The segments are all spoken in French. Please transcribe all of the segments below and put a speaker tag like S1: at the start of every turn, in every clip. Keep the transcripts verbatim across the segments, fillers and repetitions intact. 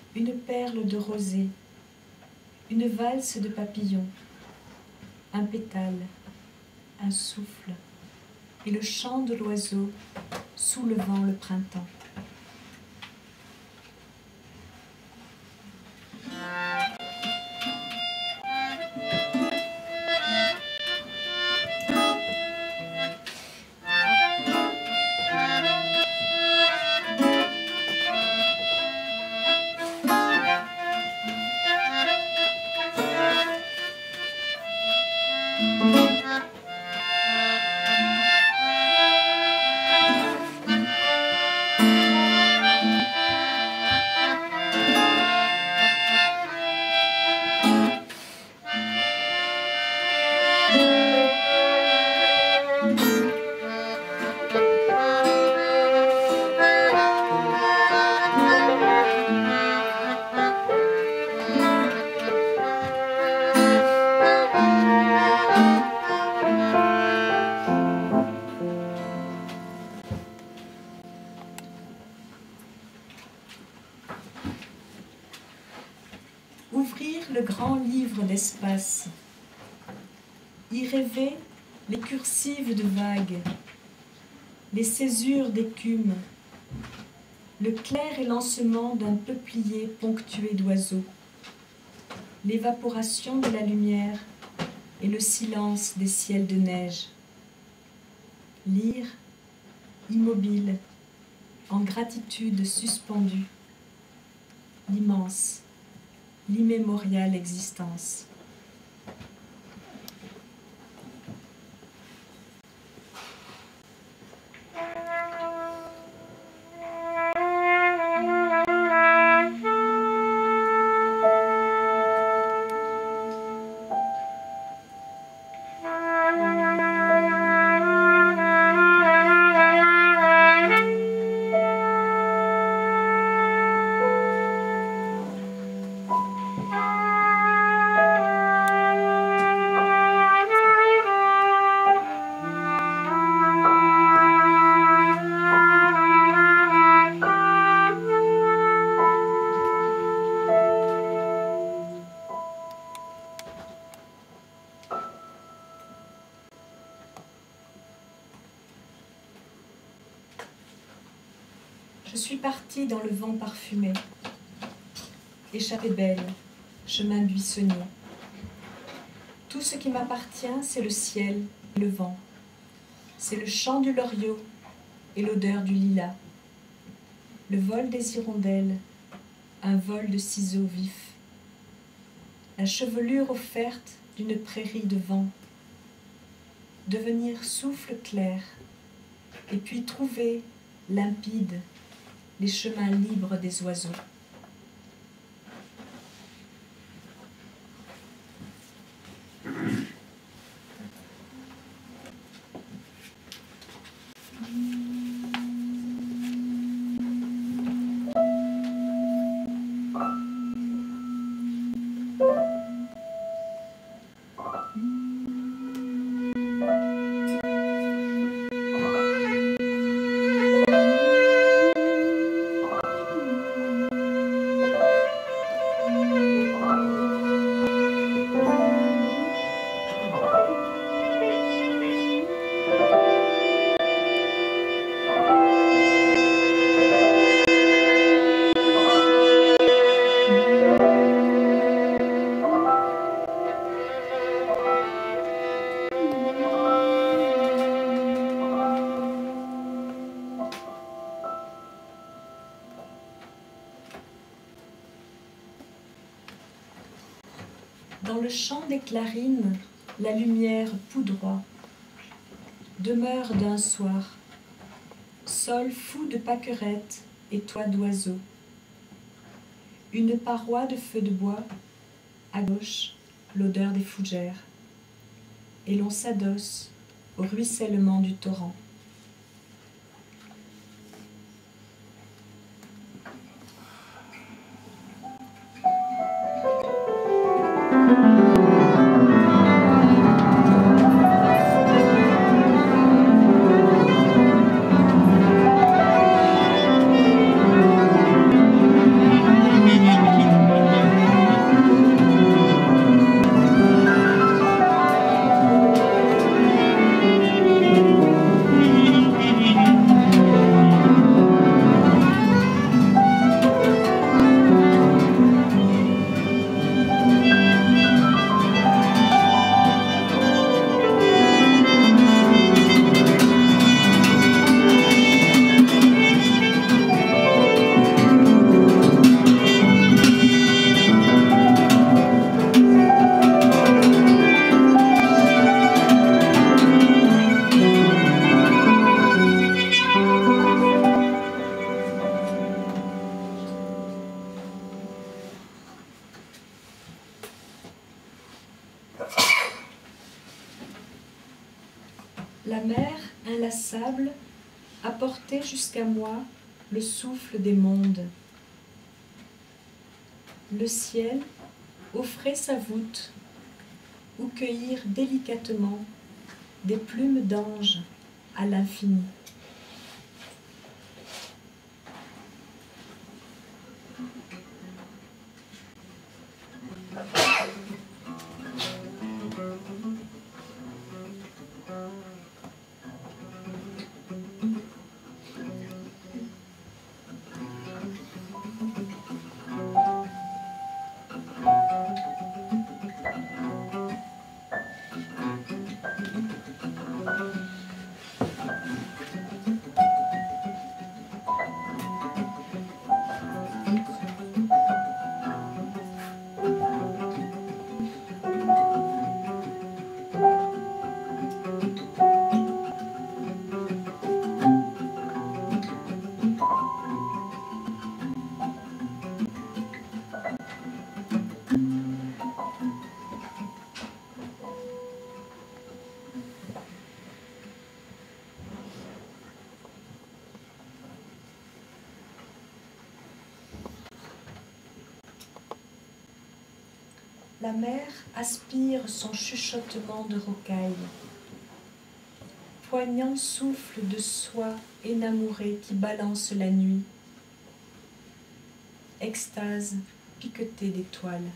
S1: une perle de rosée, une valse de papillons, un pétale, un souffle, et le chant de l'oiseau soulevant le printemps. Ouvrir le grand livre d'espace, y rêver les cursives de vagues, les césures d'écume, le clair élancement d'un peuplier ponctué d'oiseaux, l'évaporation de la lumière et le silence des ciels de neige. Lire, immobile, en gratitude suspendue, l'immense, l'immémoriale existence. Je suis partie dans le vent parfumé, échappée belle, chemin buissonnier. Tout ce qui m'appartient, c'est le ciel et le vent. C'est le chant du loriot et l'odeur du lilas. Le vol des hirondelles, un vol de ciseaux vifs. La chevelure offerte d'une prairie de vent. Devenir souffle clair, et puis trouver, limpide, les chemins libres des oiseaux. Dans le chant des clarines, la lumière poudroie. Demeure d'un soir, sol fou de pâquerettes et toits d'oiseaux. Une paroi de feu de bois, à gauche, l'odeur des fougères. Et l'on s'adosse au ruissellement du torrent.
S2: Thank you.
S1: sable a porté jusqu'à moi le souffle des mondes. Le ciel offrait sa voûte où cueillir délicatement des plumes d'ange à l'infini. La mer aspire son chuchotement de rocaille, poignant souffle de soie énamourée qui balance la nuit, extase piquetée d'étoiles.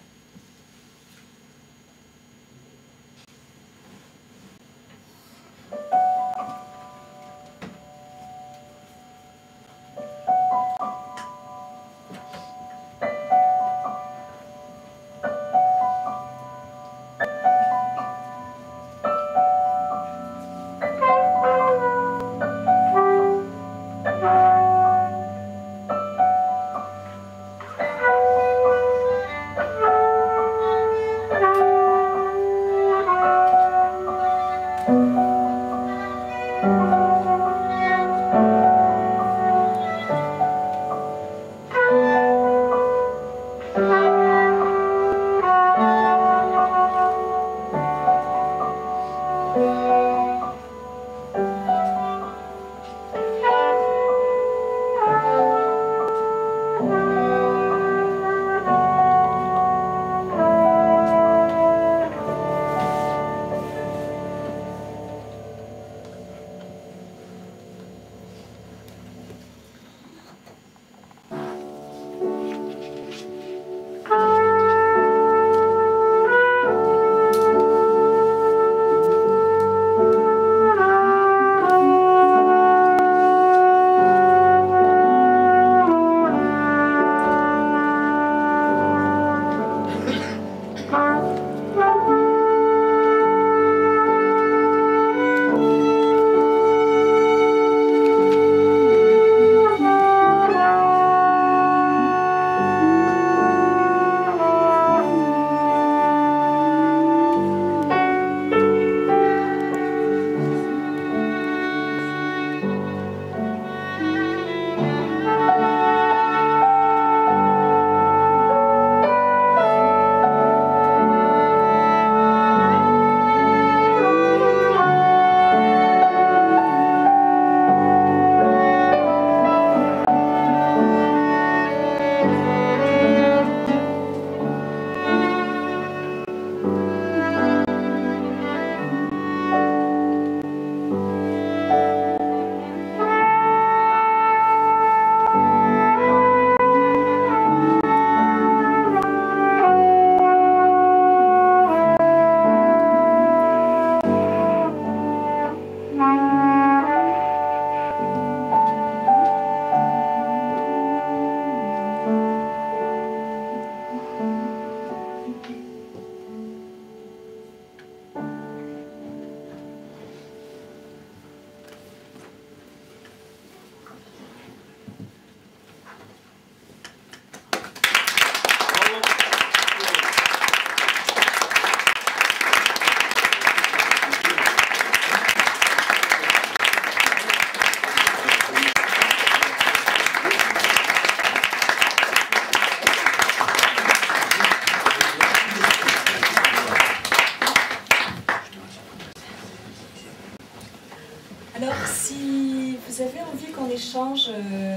S1: si vous avez envie qu'on échange euh,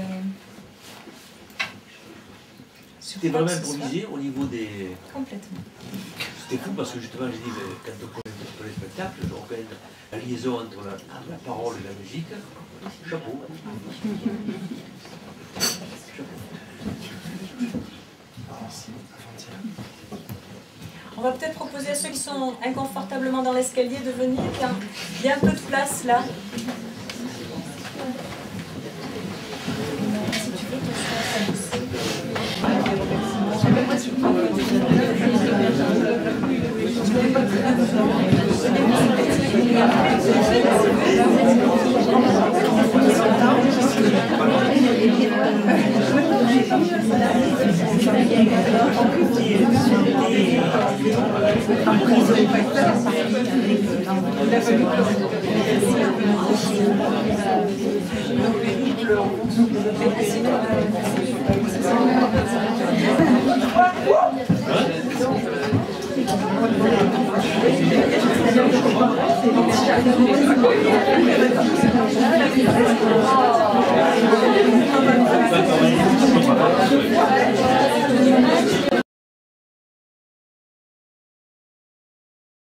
S1: sur
S2: C'était
S1: quoi
S2: vraiment
S1: que ce soit.
S2: improvisé au niveau des...
S1: Complètement.
S2: C'était fou parce que justement, j'ai dit, mais, quand on connaît on connaît le spectacle, on connaît la liaison entre la, la parole et la musique. Chapeau.
S1: On va peut-être proposer à ceux qui sont inconfortablement dans l'escalier de venir. Il y a, il y a un peu de place là. Si tu veux,
S3: Oh,